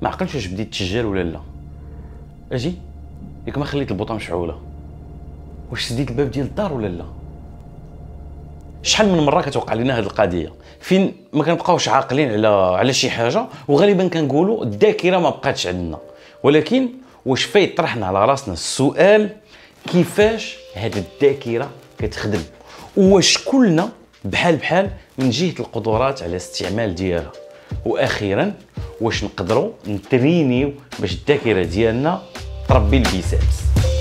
ما عقلتش واش بديت تسجل ولا لا. اجي ياك ما خليت البوطه مشعوله، واش سديت الباب ديال الدار ولا لا. شحال من مره كتوقع لنا هذه القضيه فين ما كنبقاوش عاقلين على شي حاجه، وغالبا كنقولوا الذاكره ما بقاتش عندنا. ولكن واش فايت طرحنا على راسنا السؤال كيفاش هذه الذاكره كتخدم، واش كلنا بحال من جهه القدرات على الاستعمال ديالها، واخيرا واش نقدروا نترينيو باش الذاكره ديالنا تربي البيسابس.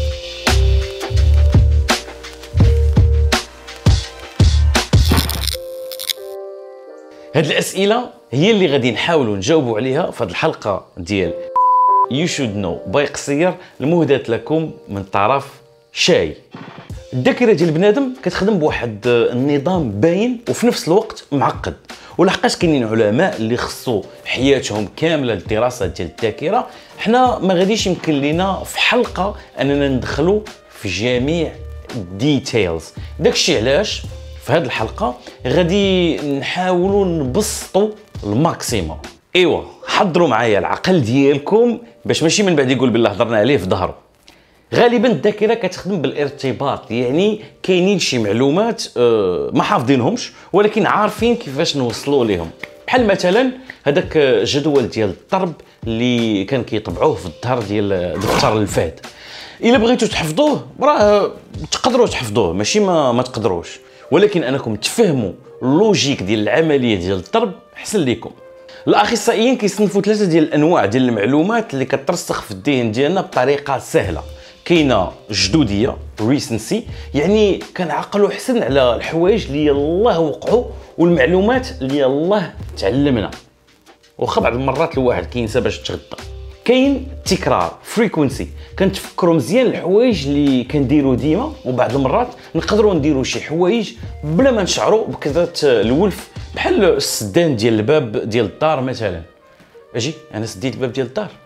هاد الاسئله هي اللي غادي نحاولوا نجاوبوا عليها في هاد الحلقه ديال You should know باي قصير المهداة لكم من طرف شاي. الذاكره ديال بنادم كتخدم بواحد النظام باين وفي نفس الوقت معقد، ولحقاش كاينين علماء اللي خصوا حياتهم كامله للدراسه ديال الذاكره، حنا ما غاديش يمكن لينا في حلقه اننا ندخلوا في جميع الديتيلز. داكشي علاش في هذه الحلقه غادي نحاولوا نبسطوا الماكسيموم. ايوا حضروا معايا العقل ديالكم باش ماشي من بعد يقول بالله هضرنا عليه في ظهره. غالبا الذاكره كتخدم بالارتباط، يعني كاينين شي معلومات ما حافظينهمش ولكن عارفين كيفاش نوصلوا لهم. بحال مثلا هذاك جدول ديال الضرب اللي كان كيطبعوه في الظهر ديال دفتر الفهد. الا بغيتوا تحفظوه راه تقدروا تحفظوه، ماشي ما تقدروش، ولكن انكم تفهموا اللوجيك ديال العمليه ديال الضرب احسن لكم. الاخصائيين كيصنفوا ثلاثه ديال الانواع ديال المعلومات اللي كترسخ في الذهن ديالنا بطريقه سهله. كاينه جدوديه ريسنسي، يعني كنعقلوا حسن على الحوايج اللي يلاه وقعوا والمعلومات اللي يلاه تعلمنا، واخا بعض المرات الواحد كينسى باش يتغدى. كاين التكرار فريكونسي، كنتفكروا مزيان الحوايج اللي كنديروا ديما، وبعض المرات نقدروا نديروا شي حوايج بلا ما نشعروا بكثره الولف، بحال السدان ديال الباب ديال الدار مثلا. اجي انا سديت الباب ديال الدار.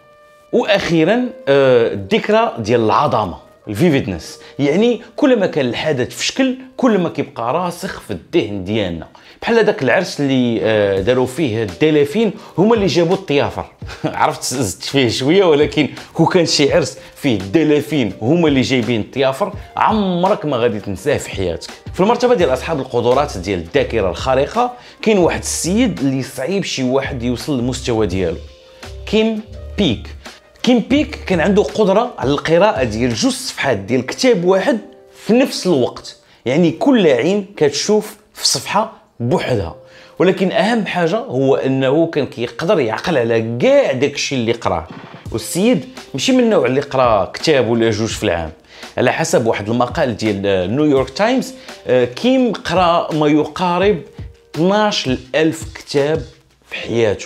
واخيرا الذكرى ديال العظمه الفيفيدنس، يعني كل ما كان الحدث في شكل كل ما كيبقى راسخ في الذهن ديالنا. بحال هذاك العرس اللي داروا فيه الدلافين هما اللي جابوا الطيافر عرفت زدت فيه شويه، ولكن كون كان شي عرس فيه الدلافين هما اللي جايبين الطيافر عمرك ما غادي تنساه في حياتك. في المرتبه ديال اصحاب القدرات ديال الذاكره الخارقه كاين واحد السيد اللي صعيب شي واحد يوصل للمستوى ديالو، كيم بيك. كيم بيك كان عنده قدره على القراءه ديال جوج صفحات ديال كتاب واحد في نفس الوقت، يعني كل عين كتشوف في صفحه بوحدها. ولكن اهم حاجه هو انه كان كيقدر يعقل على كاع داكشي اللي قراه. والسيد ماشي من النوع اللي قرا كتاب ولا جوج في العام. على حسب واحد المقال ديال نيويورك تايمز كيم قرا ما يقارب 12,000 كتاب في حياته.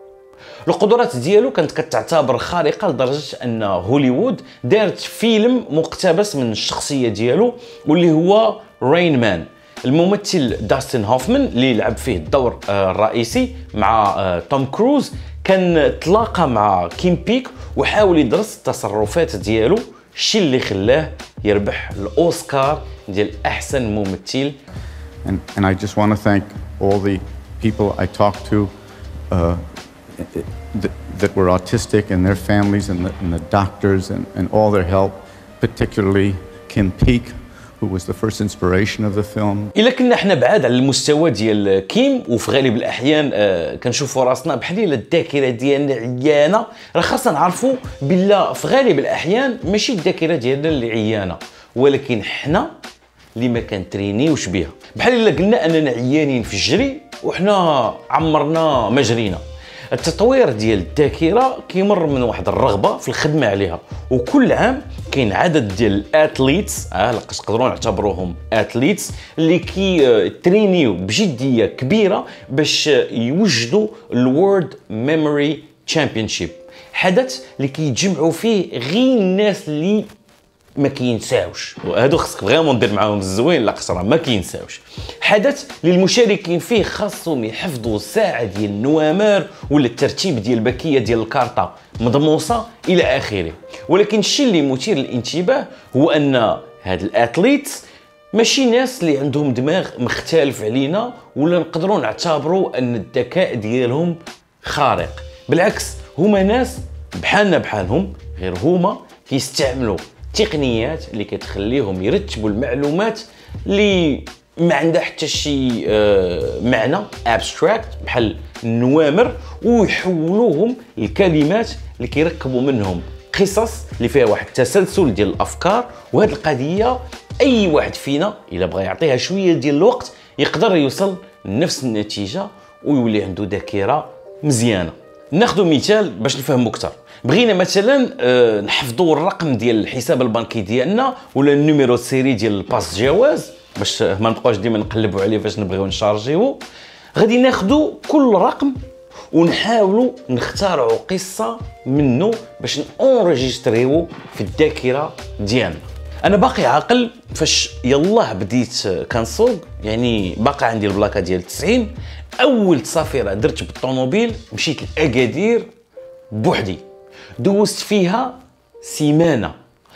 القدرات ديالو كانت كتعتبر خارقه لدرجه ان هوليوود دارت فيلم مقتبس من الشخصيه ديالو واللي هو رين مان. الممثل داستن هوفمان اللي لعب فيه الدور الرئيسي مع توم كروز كان تلاقى مع كيم بيك وحاول يدرس التصرفات ديالو، الشيء اللي خلاه يربح الاوسكار ديال احسن ممثل. And I just want to thank all the people I talked to that were autistic and their families and the doctors and all their help, particularly Kim Peek, who was the first inspiration of the film. إلا كنا حنا بعاد على المستوى ديال كيم وفي غالب الأحيان كنشوفوا راسنا بحال الذاكرة ديالنا عيانة، راه خاصنا نعرفوا بلا في غالب الأحيان ماشي الذاكرة ديالنا اللي عيانة، ولكن حنا اللي ما كنترينيوش بها. بحال إلا قلنا أننا عيانين في الجري وحنا عمرنا ما جرينا. التطوير ديال الذاكره كيمر من واحد الرغبه في الخدمه عليها، وكل عام كاين عدد ديال الاتليتس نقدروا نعتبروهم اتليتس اللي كيترينيو بجديه كبيره باش يوجدوا الورد ميموري تشامبيونشيب، حدث اللي كيتجمعوا فيه غير الناس اللي ما كينساوش، وهادو خصك فريمون دير معاهم الزوين لا قصرا ما كينساوش. حدث اللي المشاركين فيه خاصهم يحفظوا ساعه ديال النوامر ولا الترتيب ديال البكيه ديال الكارطه مضموسه الى اخره. ولكن الشيء اللي مثير للانتباه هو ان هاد الاتليتس ماشي ناس اللي عندهم دماغ مختلف علينا ولا نقدروا نعتبروا ان الذكاء ديالهم خارق، بالعكس هما ناس بحالنا بحالهم، غير هما كيستعملوا تقنيات اللي كتخليهم يرتبوا المعلومات اللي ما عندها حتى شي معنى ابستراكت بحال النوامر، ويحولوهم لكلمات اللي كيركبوا منهم قصص اللي فيها واحد التسلسل ديال الافكار. وهذه القضيه اي واحد فينا الا بغى يعطيها شويه ديال الوقت يقدر يوصل لنفس النتيجه ويولي عنده ذاكره مزيانه. ناخذ مثال باش نفهموا اكثر. بغينا مثلا نحفظوا الرقم ديال الحساب البنكي ديالنا ولا النيميرو سيري ديال الباس جواز باش ما نبقاوش ديما نقلبوا عليه فاش نبغيو نشارجيو. غادي ناخذوا كل رقم ونحاولوا نختاروا قصه منه باش نونجستريو في الذاكره ديالنا. انا باقي عاقل فاش يلاه بديت كنسوق، يعني باقي عندي البلاكه ديال 90. اول تسافيره درت بالطوموبيل مشيت لاكادير بوحدي، دوزت فيها سيمانه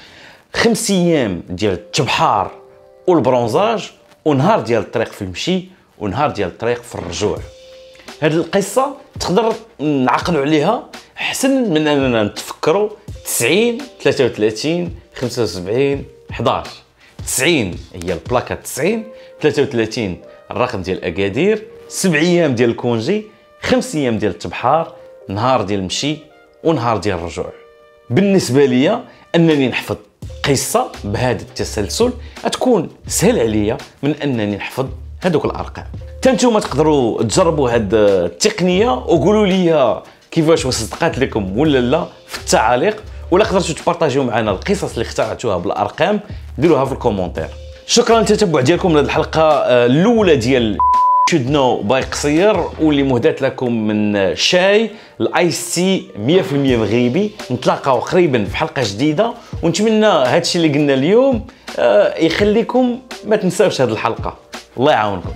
5 ايام ديال التبحار والبرونزاج، ونهار ديال الطريق في المشي ونهار ديال الطريق في الرجوع. هذه القصه تقدر نعقلوا عليها احسن من اننا نتفكروا 90 33 75 11. 90 هي البلاكه 90، 33 الرقم ديال اكادير، 7 ايام ديال الكونجي، 5 ايام ديال التبحار، نهار ديال المشي ونهار ديال الرجوع. بالنسبه لي انني نحفظ قصه بهذا التسلسل تكون سهل عليا من انني نحفظ هذوك الارقام. نتوما تقدروا تجربوا هذه التقنيه وقولوا لي كيفاش وصدقات لكم ولا لا في التعاليق، ولا قدرتوا تبارطاجيو معنا القصص اللي اخترعتوها بالارقام ديروها في الكومونتير. شكرا للتتبع ديالكم لهذه الحلقه الاولى ديال شود نو باي قصير، واللي مهدات لكم من شاي الايس تي 100% مغربي. نتلاقاو قريبا في حلقه جديده، ونتمنى هادشي اللي قلنا اليوم يخليكم ما تنساوش هذه الحلقه. الله يعاونكم.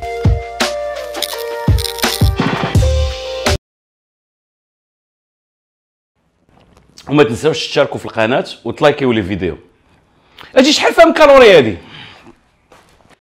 وما تنساوش تشاركوا في القناه وتلايكيو لي فيديو. اجي شحال فيها من كالوري هذه؟